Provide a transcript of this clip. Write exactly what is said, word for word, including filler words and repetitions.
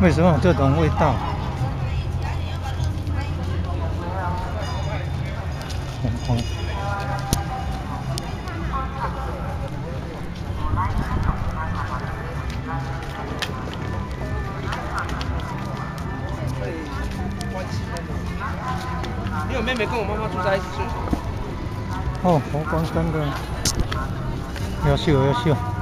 为什么有这种味道？红红。 因为我妹妹跟我妈妈住在一起。 哦，好光光的，要秀要秀。